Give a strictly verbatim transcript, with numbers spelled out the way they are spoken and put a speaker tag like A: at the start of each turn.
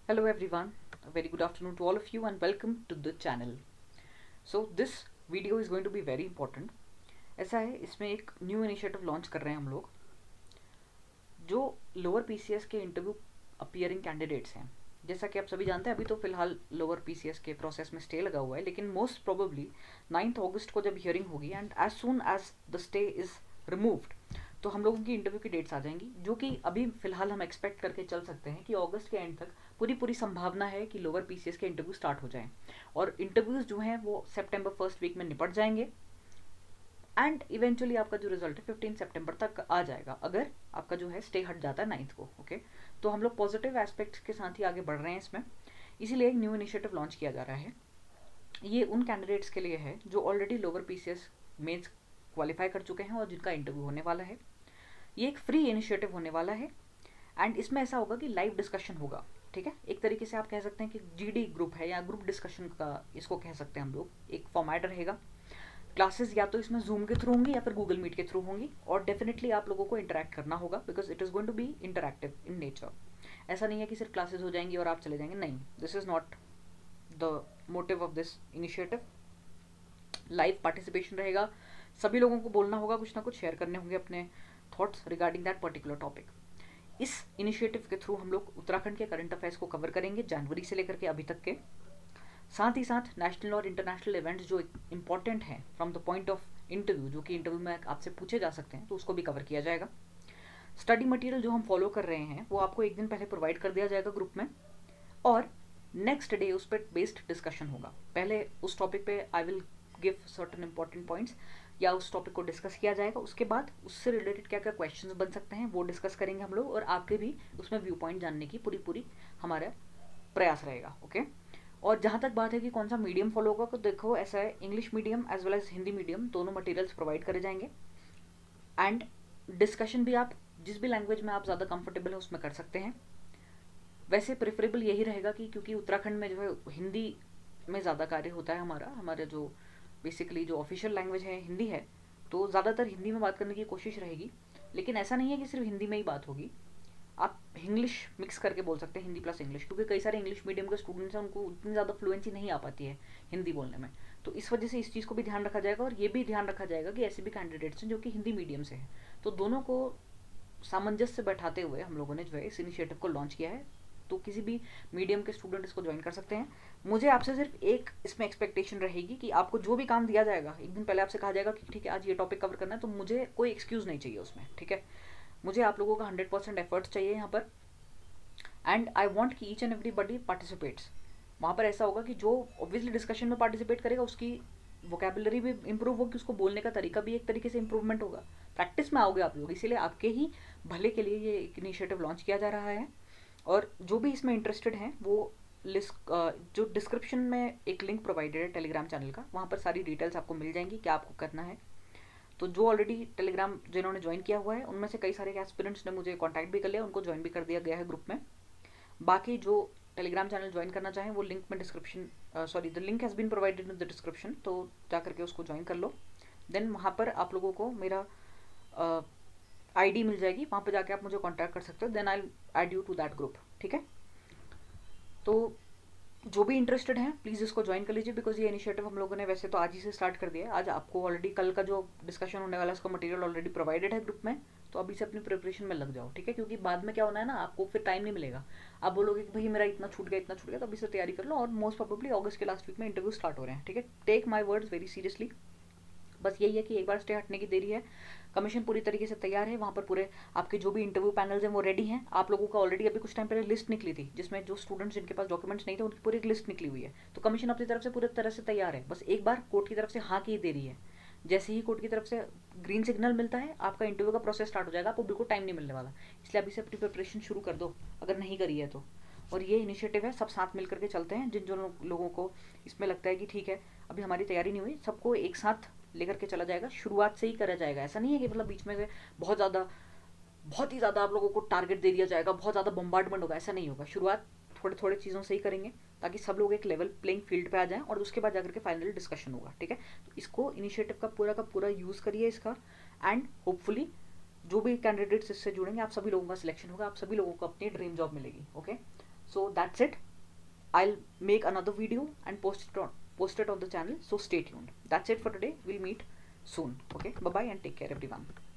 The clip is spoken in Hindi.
A: Hello everyone, a very good afternoon to all of you and welcome to the channel. So this video is going to be very important. ऐसा है, इसमें एक न्यू इनिशिएटिव लॉन्च कर रहे हैं हम लोग जो लोअर पीसीएस के इंटरव्यू अपीयरिंग कैंडिडेट्स हैं. जैसा कि आप सभी जानते हैं, अभी तो फिलहाल लोअर पीसीएस के प्रोसेस में स्टे लगा हुआ है, लेकिन मोस्ट प्रोबेबली नाइन्थ अगस्त को जब हियरिंग होगी and as soon as the stay is removed तो हम लोगों की इंटरव्यू की डेट्स आ जाएंगी, जो कि अभी फिलहाल हम एक्सपेक्ट करके चल सकते हैं कि अगस्त के एंड तक पूरी पूरी संभावना है कि लोअर पीसीएस के इंटरव्यू स्टार्ट हो जाएं और इंटरव्यूज जो हैं वो सितंबर फर्स्ट वीक में निपट जाएंगे एंड इवेंचुअली आपका जो रिजल्ट है फिफ्टीन सितंबर तक आ जाएगा, अगर आपका जो है स्टे हट जाता है नाइन्थ को. Okay okay? तो हम लोग पॉजिटिव एस्पेक्ट्स के साथ ही आगे बढ़ रहे हैं इसमें, इसीलिए एक न्यू इनिशिएटिव लॉन्च किया जा रहा है. ये उन कैंडिडेट्स के लिए है जो already lower PCS mains qualify कर चुके हैं और जिनका इंटरव्यू होने वाला है. ये एक फ्री इनिशिएटिव होने वाला है एंड इसमें ऐसा होगा कि लाइव डिस्कशन होगा. ठीक है, एक तरीके से आप कह सकते हैं कि जीडी ग्रुप है या ग्रुप डिस्कशन का इसको कह सकते हैं हम लोग. एक फॉर्मेट रहेगा, क्लासेस या तो इसमें जूम के थ्रू होंगी या फिर गूगल मीट के थ्रू होंगी और डेफिनेटली आप लोगों को इंटरेक्ट करना होगा because it is going to be interactive in nature. ऐसा नहीं है कि सिर्फ क्लासेस हो जाएंगी और आप चले जाएंगे, नहीं, this is not the motive of this initiative. Live participation रहेगा, सभी लोगों को बोलना होगा, कुछ ना कुछ शेयर करने होंगे अपने thoughts regarding that particular topic. इस इनिशिएटिव के थ्रू हम लोग उत्तराखंड के करंट अफेयर्स को कवर करेंगे जनवरी से लेकर के अभी तक के. साथ ही साथ नेशनल और इंटरनेशनल इवेंट्स जो इंपॉर्टेंट हैं from the point of interview, जो कि इंटरव्यू में आपसे पूछे जा सकते हैं, तो उसको भी कवर किया जाएगा. स्टडी मटेरियल जो हम फॉलो कर रहे हैं वो आपको एक दिन पहले प्रोवाइड कर दिया जाएगा ग्रुप में और नेक्स्ट डे उस पर बेस्ड डिस्कशन होगा. पहले उस टॉपिक पे I will give certain important points या उस टॉपिक को डिस्कस किया जाएगा, उसके बाद उससे रिलेटेड क्या क्या क्वेश्चंस बन सकते हैं वो डिस्कस करेंगे हम लोग और आपके भी उसमें व्यू पॉइंट जानने की पूरी पूरी हमारा प्रयास रहेगा. Okay okay? और जहाँ तक बात है कि कौन सा मीडियम फॉलो होगा, तो देखो ऐसा है, English medium as well as Hindi medium दोनों मटेरियल्स प्रोवाइड करे जाएंगे एंड डिस्कशन भी आप जिस भी लैंग्वेज में आप ज़्यादा कंफर्टेबल है उसमें कर सकते हैं. वैसे प्रेफरेबल यही रहेगा कि क्योंकि उत्तराखंड में जो है हिंदी में ज़्यादा कार्य होता है, हमारा हमारे जो बेसिकली जो ऑफिशियल लैंग्वेज है हिंदी है, तो ज़्यादातर हिंदी में बात करने की कोशिश रहेगी. लेकिन ऐसा नहीं है कि सिर्फ हिंदी में ही बात होगी, आप इंग्लिश मिक्स करके बोल सकते हैं, हिंदी प्लस इंग्लिश, क्योंकि कई सारे इंग्लिश मीडियम के स्टूडेंट्स हैं उनको उतनी ज़्यादा फ्लुएंसी नहीं आ पाती है हिंदी बोलने में. तो इस वजह से इस चीज़ को भी ध्यान रखा जाएगा और ये भी ध्यान रखा जाएगा कि ऐसे भी कैंडिडेट्स हैं जो कि हिंदी मीडियम से हैं, तो दोनों को सामंजस्य से बैठाते हुए हम लोगों ने जो है इस इनिशिएटिव को लॉन्च किया है. तो किसी भी मीडियम के स्टूडेंट इसको ज्वाइन कर सकते हैं. मुझे आपसे सिर्फ एक इसमें एक्सपेक्टेशन रहेगी कि आपको जो भी काम दिया जाएगा, एक दिन पहले आपसे कहा जाएगा कि ठीक है आज ये टॉपिक कवर करना है, तो मुझे कोई एक्सक्यूज़ नहीं चाहिए उसमें. ठीक है, मुझे आप लोगों का हंड्रेड परसेंट एफर्ट्स चाहिए यहाँ पर एंड आई वॉन्ट कि ईच एंड एवरीबडी पार्टिसिपेट्स. वहाँ पर ऐसा होगा कि जो ऑब्वियसली डिस्कशन में पार्टिसिपेट करेगा उसकी वोकेबुलरी भी इंप्रूव होगी, उसको बोलने का तरीका भी एक तरीके से इंप्रूवमेंट होगा, प्रैक्टिस में आओगे आप लोग. इसीलिए आपके ही भले के लिए ये एक इनिशिएटिव लॉन्च किया जा रहा है और जो भी इसमें इंटरेस्टेड हैं वो लिस्ट जो डिस्क्रिप्शन में एक लिंक प्रोवाइडेड है टेलीग्राम चैनल का, वहाँ पर सारी डिटेल्स आपको मिल जाएंगी क्या आपको करना है. तो जो ऑलरेडी टेलीग्राम जिन्होंने ज्वाइन किया हुआ है उनमें से कई सारे एस्पिरेंट्स ने मुझे कांटेक्ट भी कर लिया, उनको ज्वाइन भी कर दिया गया है ग्रुप में. बाकी जो टेलीग्राम चैनल ज्वाइन करना चाहें वो लिंक में description sorry the link has been provided in the description, तो जा करके उसको ज्वाइन कर लो. देन वहाँ पर आप लोगों को मेरा आईडी मिल जाएगी, वहाँ पर जाके आप मुझे कांटेक्ट कर सकते हो. Then I add you to that group. ठीक है, तो जो भी इंटरेस्टेड हैं प्लीज़ इसको ज्वाइन कर लीजिए बिकॉज ये इनिशिएटिव हम लोगों ने वैसे तो आज ही से स्टार्ट कर दिया है. आज आपको ऑलरेडी कल का जो डिस्कशन होने वाला है उसका मटेरियल ऑलरेडी प्रोवाइडेड है ग्रुप में, तो अभी से अपनी प्रिपरेशन में लग जाओ. ठीक है, क्योंकि बाद में क्या होना है ना, आपको फिर टाइम नहीं मिलेगा. आप बोलोगे कि भाई मेरा इतना छूट गया इतना छूट गया, तो अभी से तैयारी कर लो और मोस्ट प्रोबेबली अगस्त के लास्ट वीक में इंटरव्यू स्टार्ट हो रहे हैं. ठीक है, take my words very seriously. बस यही है कि एक बार स्टे हटने की देरी है. कमीशन पूरी तरीके से तैयार है, वहाँ पर पूरे आपके जो भी इंटरव्यू पैनल्स हैं वो रेडी हैं. आप लोगों का ऑलरेडी अभी कुछ टाइम पहले लिस्ट निकली थी जिसमें जो स्टूडेंट्स जिनके पास डॉक्यूमेंट्स नहीं थे उनकी पूरी एक लिस्ट निकली हुई है. तो कमीशन अपनी तरफ से पूरी तरह से तैयार है, बस एक बार कोर्ट की तरफ से हाँ की देरी है. जैसे ही कोर्ट की तरफ से ग्रीन सिग्नल मिलता है आपका इंटरव्यू का प्रोसेस स्टार्ट हो जाएगा, आपको बिल्कुल टाइम नहीं मिलने वाला. इसलिए अभी से अपनी प्रिपरेशन शुरू कर दो अगर नहीं करी है तो. और ये इनिशिएटिव है, सब साथ मिल करके चलते हैं. जिन जो लोगों को इसमें लगता है कि ठीक है अभी हमारी तैयारी नहीं हुई, सबको एक साथ लेकर के चला जाएगा. शुरुआत से ही करा जाएगा, ऐसा नहीं है कि मतलब बीच में से बहुत ज़्यादा बहुत ही ज़्यादा आप लोगों को टारगेट दे दिया जाएगा, बहुत ज़्यादा बम्बार्डमेंट होगा, ऐसा नहीं होगा. शुरुआत थोड़े थोड़े चीज़ों से ही करेंगे ताकि सब लोग एक लेवल प्लेइंग फील्ड पे आ जाएं और उसके बाद जाकर के फाइनल डिस्कशन होगा. ठीक है, तो इसको इनिशिएटिव का पूरा का पूरा यूज़ करिए इसका एंड होपफुली जो भी कैंडिडेट्स इससे जुड़ेंगे आप सभी लोगों का सिलेक्शन होगा, आप सभी लोगों को अपनी ड्रीम जॉब मिलेगी. Okay, So that's it. I'll make another video and post it on post it on the channel, so stay tuned. That's it for today. We'll meet soon. Okay, bye bye and take care everyone.